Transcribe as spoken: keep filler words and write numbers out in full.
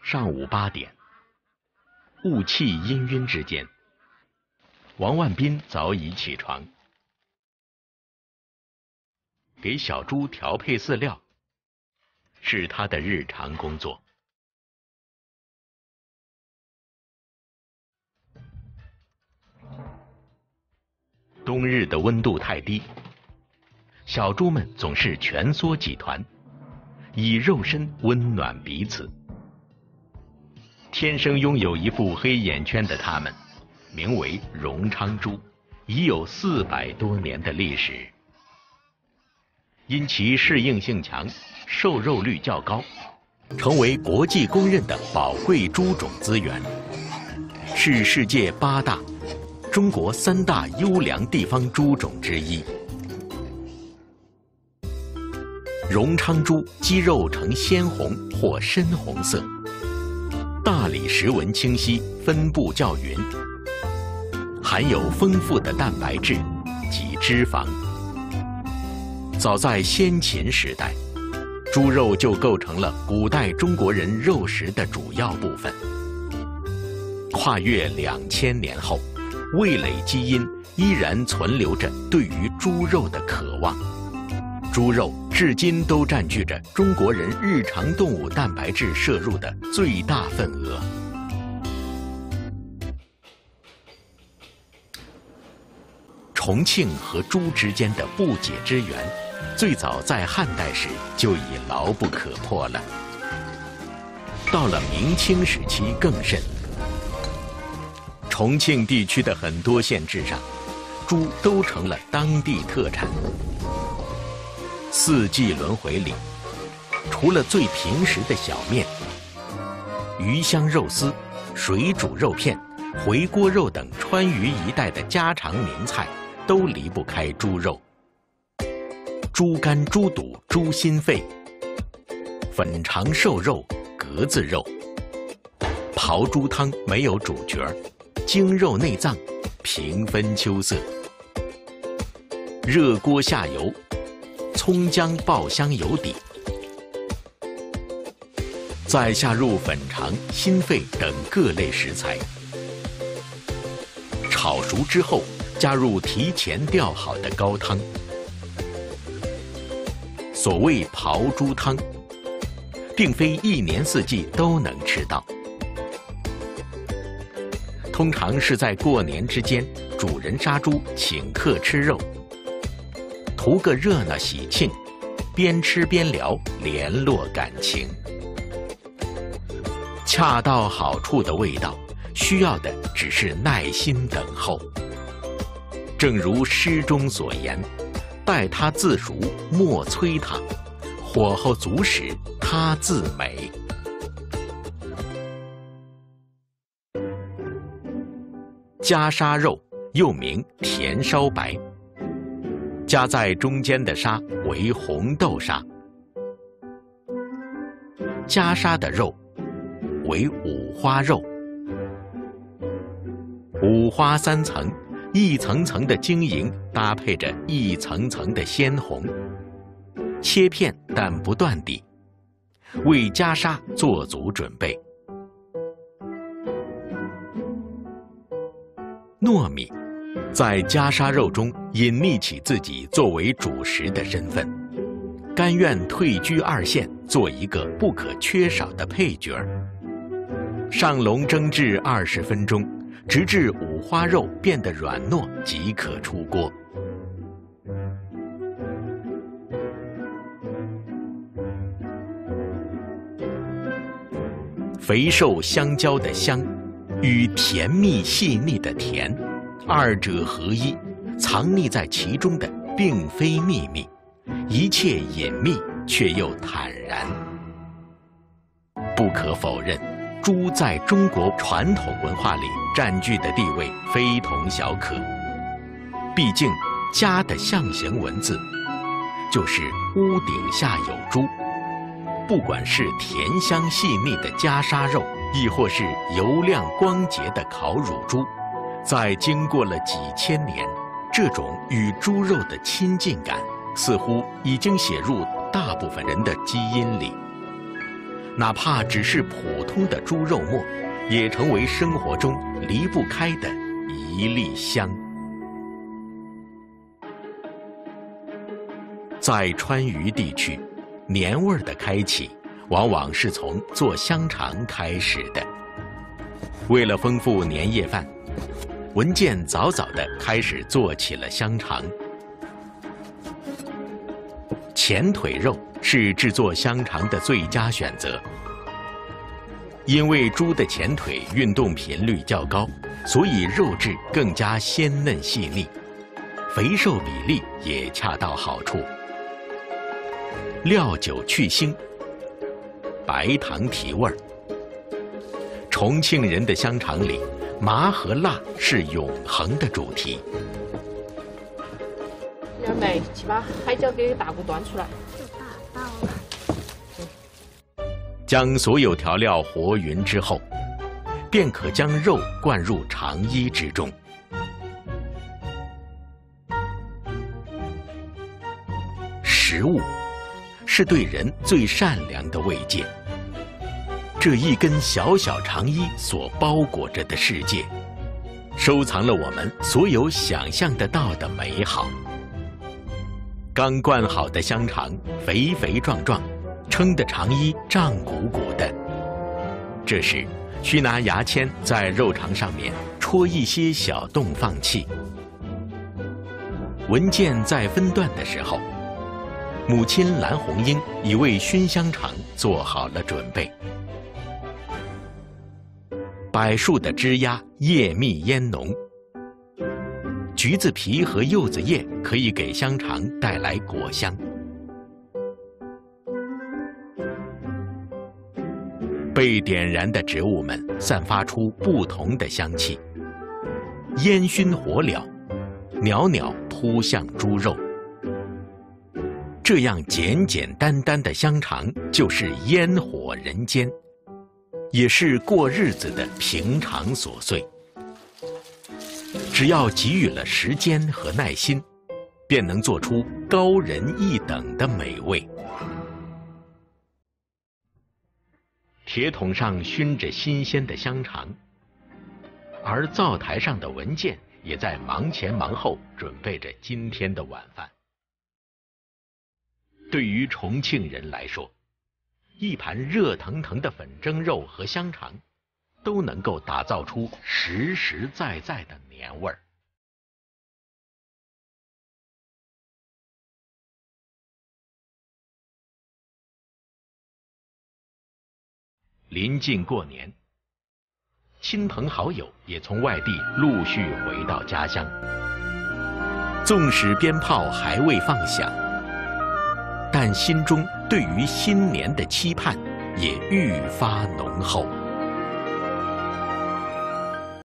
上午八点，雾气氤氲之间，王万斌早已起床，给小猪调配饲料是他的日常工作。冬日的温度太低，小猪们总是蜷缩几团，以肉身温暖彼此。天生拥有一副黑眼圈的它们，名为荣昌猪，已有四百多年的历史。因其适应性强，瘦肉率较高，成为国际公认的宝贵猪种资源，是世界八大、中国三大优良地方猪种之一。荣昌猪肌肉呈鲜红或深红色，大理石纹清晰，分布较匀，含有丰富的蛋白质及脂肪。早在先秦时代，猪肉就构成了古代中国人肉食的主要部分。跨越两千年后，味蕾基因依然存留着对于猪肉的渴望。猪肉至今都占据着中国人日常动物蛋白质摄入的最大份额。重庆和猪之间的不解之缘，最早在汉代时就已牢不可破了。到了明清时期更甚，重庆地区的很多县治上，猪都成了当地特产。四季轮回里，除了最平时的小面、鱼香肉丝、水煮肉片、回锅肉等川渝一带的家常名菜，都离不开猪肉。猪肝、猪肚、猪心肺、粉肠瘦肉、格子肉，刨猪汤没有主角，精肉内脏平分秋色。热锅下油，葱姜爆香油底，再下入粉肠、心肺等各类食材，炒熟之后加入提前调好的高汤。所谓刨猪汤，并非一年四季都能吃到，通常是在过年之间，主人杀猪请客吃肉，图个热闹喜庆，边吃边聊，联络感情。恰到好处的味道，需要的只是耐心等候。正如诗中所言，待它自熟，莫催它，火候足时，它自美。夹沙肉又名甜烧白，夹在中间的沙为红豆沙，夹沙的肉为五花肉。五花三层，一层层的晶莹搭配着一层层的鲜红，切片但不断底，为夹沙做足准备。糯米在夹沙肉中隐匿起自己作为主食的身份，甘愿退居二线，做一个不可缺少的配角。上笼蒸制二十分钟，直至五花肉变得软糯即可出锅。肥瘦相交的香，与甜蜜细腻的甜，二者合一，藏匿在其中的并非秘密，一切隐秘却又坦然。不可否认，猪在中国传统文化里占据的地位非同小可。毕竟家的象形文字就是屋顶下有猪，不管是甜香细腻的夹沙肉，亦或是油亮光洁的烤乳猪，在经过了几千年，这种与猪肉的亲近感似乎已经写入大部分人的基因里。 哪怕只是普通的猪肉末，也成为生活中离不开的一粒香。在川渝地区，年味儿的开启往往是从做香肠开始的。为了丰富年夜饭，文健早早地开始做起了香肠。前腿肉是制作香肠的最佳选择，因为猪的前腿运动频率较高，所以肉质更加鲜嫩细腻，肥瘦比例也恰到好处。料酒去腥，白糖提味儿。重庆人的香肠里，麻和辣是永恒的主题。 二妹，去把海椒给大锅端出来。 将所有调料和匀之后，便可将肉灌入肠衣之中。食物是对人最善良的慰藉。这一根小小肠衣所包裹着的世界，收藏了我们所有想象得到的美好。刚灌好的香肠肥肥壮壮，撑得肠衣胀鼓鼓的。这时，需拿牙签在肉肠上面戳一些小洞放气。文健在分段的时候，母亲蓝红英已为熏香肠做好了准备。柏树的枝丫叶密烟浓，橘子皮和柚子叶可以给香肠带来果香。被点燃的植物们散发出不同的香气，烟熏火燎，袅袅扑向猪肉。这样简简单单的香肠，就是烟火人间，也是过日子的平常琐碎。只要给予了时间和耐心，便能做出高人一等的美味。铁桶上熏着新鲜的香肠，而灶台上的文健也在忙前忙后准备着今天的晚饭。对于重庆人来说，一盘热腾腾的粉蒸肉和香肠，都能够打造出实实在在的年味儿。临近过年，亲朋好友也从外地陆续回到家乡。纵使鞭炮还未放响，但心中对于新年的期盼也愈发浓厚。